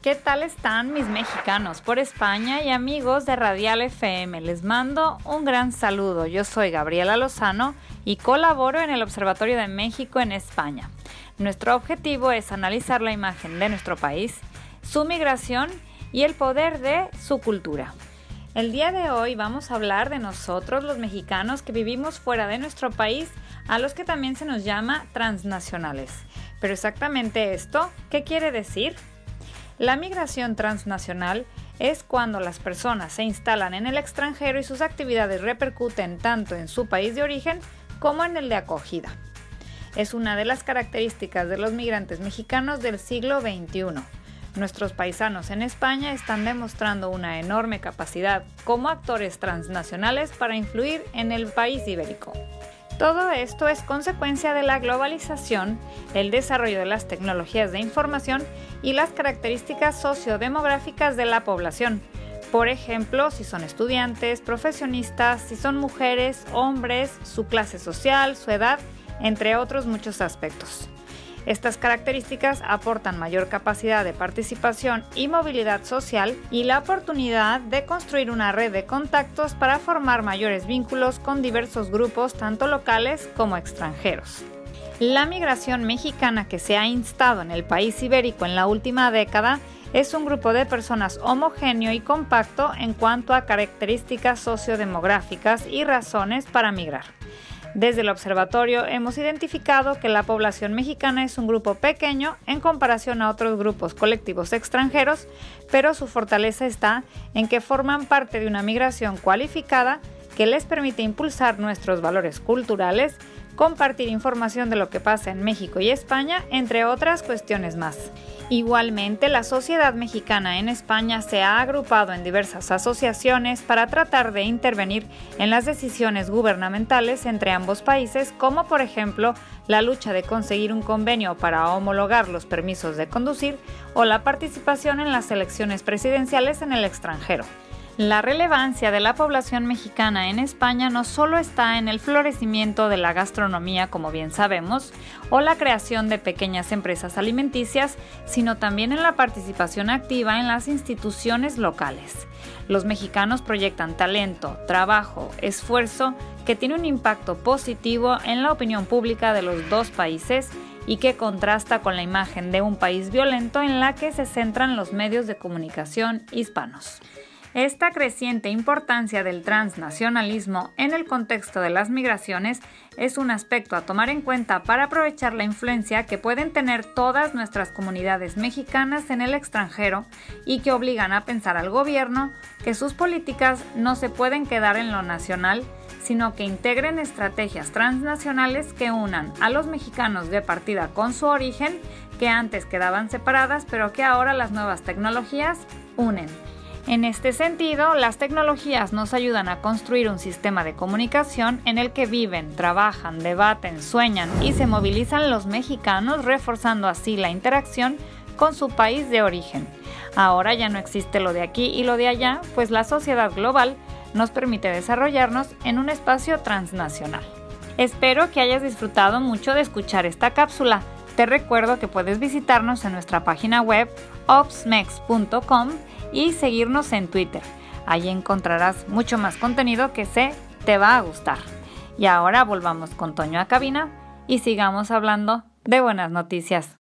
¿Qué tal están mis mexicanos por España y amigos de Radial FM? Les mando un gran saludo. Yo soy Gabriela Lozano y colaboro en el Observatorio de México en España. Nuestro objetivo es analizar la imagen de nuestro país, su migración y el poder de su cultura. El día de hoy vamos a hablar de nosotros, los mexicanos que vivimos fuera de nuestro país, a los que también se nos llama transnacionales. Pero exactamente esto, ¿qué quiere decir? La migración transnacional es cuando las personas se instalan en el extranjero y sus actividades repercuten tanto en su país de origen como en el de acogida. Es una de las características de los migrantes mexicanos del siglo XXI. Nuestros paisanos en España están demostrando una enorme capacidad como actores transnacionales para influir en el país ibérico. Todo esto es consecuencia de la globalización, el desarrollo de las tecnologías de información y las características sociodemográficas de la población. Por ejemplo, si son estudiantes, profesionistas, si son mujeres, hombres, su clase social, su edad, entre otros muchos aspectos. Estas características aportan mayor capacidad de participación y movilidad social y la oportunidad de construir una red de contactos para formar mayores vínculos con diversos grupos, tanto locales como extranjeros. La migración mexicana que se ha instado en el país ibérico en la última década es un grupo de personas homogéneo y compacto en cuanto a características sociodemográficas y razones para migrar. Desde el observatorio hemos identificado que la población mexicana es un grupo pequeño en comparación a otros grupos colectivos extranjeros, pero su fortaleza está en que forman parte de una migración cualificada que les permite impulsar nuestros valores culturales, compartir información de lo que pasa en México y España, entre otras cuestiones más. Igualmente, la sociedad mexicana en España se ha agrupado en diversas asociaciones para tratar de intervenir en las decisiones gubernamentales entre ambos países, como por ejemplo la lucha de conseguir un convenio para homologar los permisos de conducir o la participación en las elecciones presidenciales en el extranjero. La relevancia de la población mexicana en España no solo está en el florecimiento de la gastronomía, como bien sabemos, o la creación de pequeñas empresas alimenticias, sino también en la participación activa en las instituciones locales. Los mexicanos proyectan talento, trabajo, esfuerzo, que tiene un impacto positivo en la opinión pública de los dos países y que contrasta con la imagen de un país violento en la que se centran los medios de comunicación hispanos. Esta creciente importancia del transnacionalismo en el contexto de las migraciones es un aspecto a tomar en cuenta para aprovechar la influencia que pueden tener todas nuestras comunidades mexicanas en el extranjero y que obligan a pensar al gobierno que sus políticas no se pueden quedar en lo nacional, sino que integren estrategias transnacionales que unan a los mexicanos de partida con su origen, que antes quedaban separadas, pero que ahora las nuevas tecnologías unen. En este sentido, las tecnologías nos ayudan a construir un sistema de comunicación en el que viven, trabajan, debaten, sueñan y se movilizan los mexicanos, reforzando así la interacción con su país de origen. Ahora ya no existe lo de aquí y lo de allá, pues la sociedad global nos permite desarrollarnos en un espacio transnacional. Espero que hayas disfrutado mucho de escuchar esta cápsula. Te recuerdo que puedes visitarnos en nuestra página web obsmex.com y seguirnos en Twitter. Allí encontrarás mucho más contenido que sé te va a gustar. Y ahora volvamos con Toño a cabina y sigamos hablando de buenas noticias.